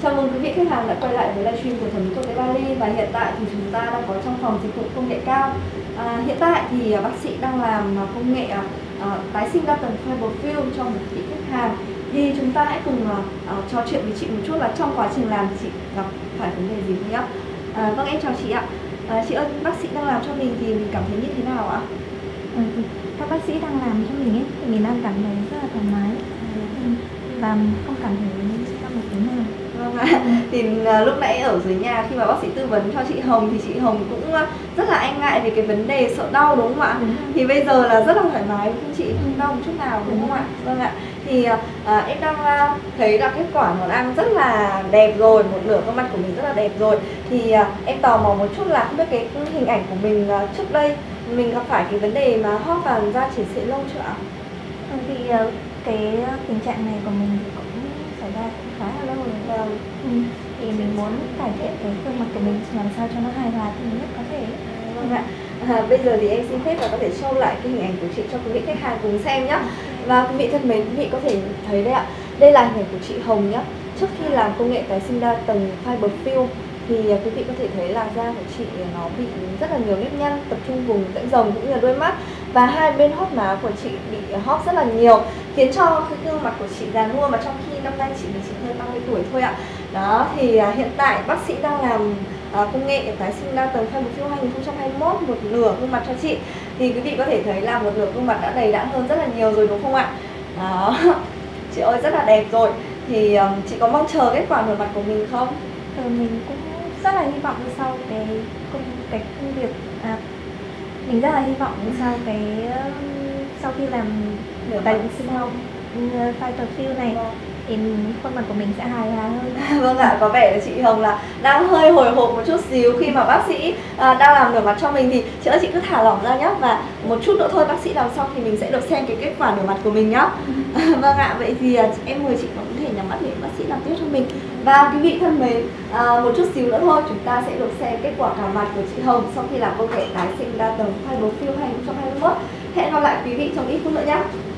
Chào mừng quý vị khách hàng đã quay lại với livestream của Thẩm mỹ quốc tế Bali, và hiện tại thì chúng ta đang có trong phòng dịch vụ công nghệ cao. Hiện tại thì bác sĩ đang làm công nghệ tái sinh đa tầng fiber fill cho một vị khách hàng. Thì chúng ta hãy cùng trò chuyện với chị một chút là trong quá trình làm chị gặp phải vấn đề gì nhé. Vâng, em chào chị ạ. Chị ơi, bác sĩ đang làm cho mình thì mình cảm thấy như thế nào ạ? Thì các bác sĩ đang làm cho mình ấy thì mình đang cảm thấy rất là thoải mái và không cảm thấy đau một tí nào. Vâng ạ. Thì lúc nãy ở dưới nhà khi mà bác sĩ tư vấn cho chị Hồng thì chị Hồng cũng rất là e ngại về cái vấn đề sợ đau, đúng không ạ? Thì bây giờ là rất là thoải mái, không chị, không đau một chút nào, đúng không ạ? Vâng ạ. Thì em đang thấy là kết quả món ăn rất là đẹp rồi, một nửa khuôn mặt của mình rất là đẹp rồi. Thì em tò mò một chút là không biết cái hình ảnh của mình trước đây mình gặp phải cái vấn đề mà hóp và da chảy xệ lâu chưa ạ? Thì cái tình trạng này của mình thì cũng xảy ra cũng khá là lâu rồi. Vâng. Thì mình muốn cải thiện cái gương mặt của mình làm sao cho nó hài hòa thì nhất có thể. Vâng ạ. Bây giờ thì em xin phép và có thể show lại cái hình ảnh của chị cho quý vị khách hàng cùng xem nhé. Và quý vị thân mến, quý vị có thể thấy đây ạ. Đây là hình ảnh của chị Hồng nhé. Trước khi làm công nghệ tái sinh đa tầng fiber fill thì quý vị có thể thấy là da của chị nó bị rất là nhiều nếp nhăn, tập trung vùng rãnh rồng cũng như là đôi mắt, và hai bên hóp má của chị bị hóp rất là nhiều, khiến cho cái gương mặt của chị già nua, mà trong khi năm nay chị mới chỉ hơn 30 tuổi thôi ạ. Đó, thì hiện tại bác sĩ đang làm công nghệ tái sinh đa tầng fiber fill 2021 một nửa gương mặt cho chị. Thì quý vị có thể thấy là một nửa gương mặt đã đầy đặn hơn rất là nhiều rồi, đúng không ạ? Đó. Chị ơi, rất là đẹp rồi. Thì chị có mong chờ kết quả nửa mặt của mình không? Mình cũng rất là hy vọng sau cái công việc mình rất là hy vọng sau khi làm tái sinh fiber fill này thì khuôn mặt của mình sẽ hài hòa hơn. Vâng ạ, có vẻ là chị Hồng là đang hơi hồi hộp một chút xíu khi mà bác sĩ đang làm nửa mặt cho mình. Thì chị ơi, chị cứ thả lỏng ra nhé, và một chút nữa thôi bác sĩ làm xong thì mình sẽ được xem cái kết quả nửa mặt của mình nhá. Vâng ạ, vậy thì em mời chị có thể nhắm mắt để bác sĩ làm tiếp cho mình. Và quý vị thân mến, một chút xíu nữa thôi chúng ta sẽ được xem kết quả cả mặt của chị Hồng sau khi làm công nghệ tái sinh đa tầng fiber fill 2021. Hẹn gặp lại quý vị trong ít phút nữa nhé.